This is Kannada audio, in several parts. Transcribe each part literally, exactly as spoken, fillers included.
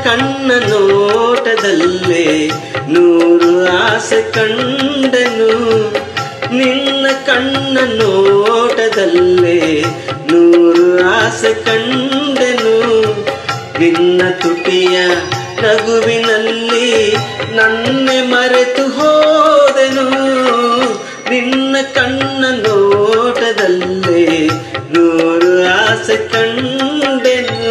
ಕಣ್ಣ ನೋಟದಲ್ಲೇ ನೂರು ಆಸೆ ಕಂಡನು. ನಿನ್ನ ಕಣ್ಣ ನೋಟದಲ್ಲೇ ನೂರು ಆಸೆ ಕಂಡನು. ನಿನ್ನ ತುಟಿಯ ನಗುವಿನಲ್ಲಿ ನನ್ನೆ ಮರೆತು ಹೋದೆನು. ನಿನ್ನ ಕಣ್ಣ ನೋಟದಲ್ಲೇ ನೂರು ಆಸೆ ಕಂಡೆನು.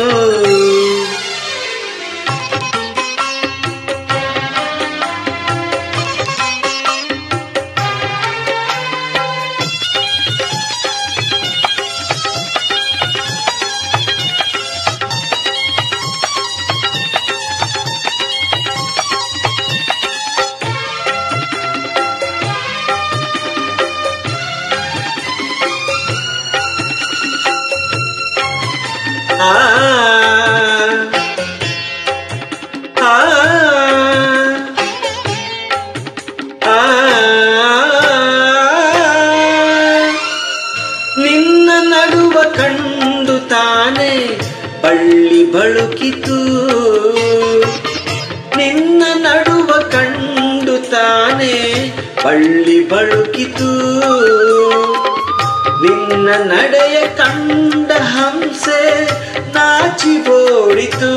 ಆ ಆ ಆ ನಿನ್ನ ನಡುವ ಕಂಡು ತಾನೆ ಬಳ್ಳಿ ಬಳುಕಿತು. ನಿನ್ನ ನಡುವ ಕಂಡು ತಾನೆ ಬಳ್ಳಿ ಬಳುಕಿತು. ನಿನ್ನ ನಡೆಯ ಕಂಡ ಹಂಸೆ ನಾಚಿ ಓಡಿತು.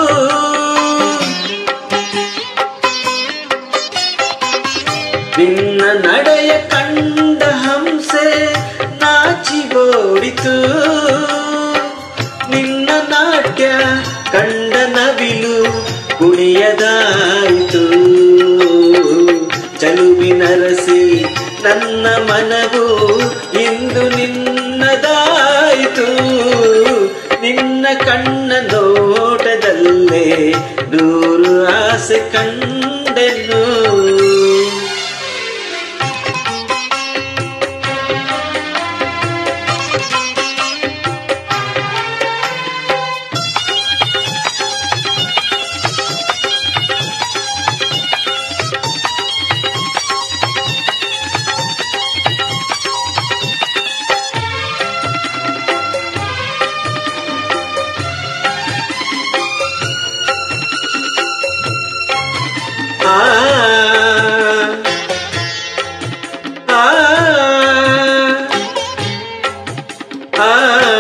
ನಿನ್ನ ನಡೆಯ ಕಂಡ ಹಂಸೆ ನಾಚಿ ಓಡಿತು. ನಿನ್ನ ನಾಟ್ಯ ಕಂಡ ನವಿಲು ಕುಣಿಯದಾಯಿತು. ಚಲುವಿನರಸಿ ನನ್ನ ಮನವು ಇಂದು ನಿನ್ನದಾಯಿತು. ನಿನ್ನ ಕಣ್ಣ ನೋಟದಲ್ಲೇ ನೂರು ಆಸೆ ಕಂಡೆನು. ಆ ಆ ಆ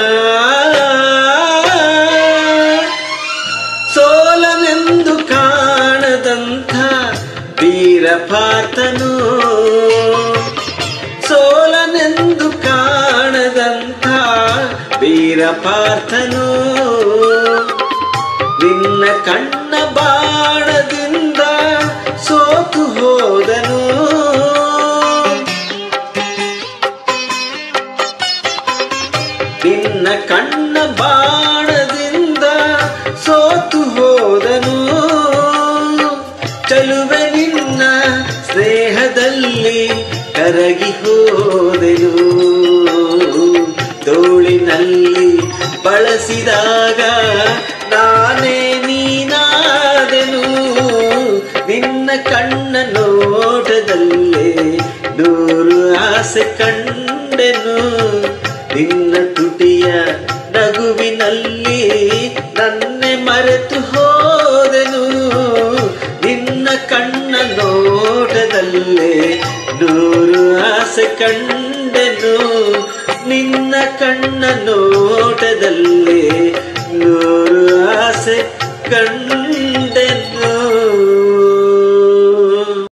ಸೋಲನೆಂದು ಕಾಣದಂಥ ವೀರಪಾರ್ಥನು. ಸೋಲನೆಂದು ಕಾಣದಂಥ ವೀರಪಾರ್ಥನು. ನಿನ್ನ ಕಣ್ಣ ಬಾಣದಿಂದ ಸೋತು ಹೋದನು. ನಿನ್ನ ಕಣ್ಣ ಬಾಣದಿಂದ ಸೋತು ಹೋದನು. ಚಲುವೆ ನಿನ್ನ ಸ್ನೇಹದಲ್ಲಿ ಕರಗಿ ಹೋದೆನು. ತೋಳಿನಲ್ಲಿ ಬಳಸಿದಾಗ ನಾನೇ ನೀನಾದೆನು. ನಿನ್ನ ಕಣ್ಣ ನೋಟದಲ್ಲೇ ನೂರು ಆಸೆ ಕಂಡೆನು. ನಿನ್ನ ತುಟಿಯ ನಗುವಿನಲ್ಲಿ ನನ್ನೆ ಮರೆತು ಹೋದೆನು. ನಿನ್ನ ಕಣ್ಣ ನೋಟದಲ್ಲೇ ನೂರು ಆಸೆ ಕಂಡೆನು. ನಿನ್ನ ಕಣ್ಣ ನೋಟದಲ್ಲೇ ನೂರು ಆಸೆ ಕಂಡೆನು.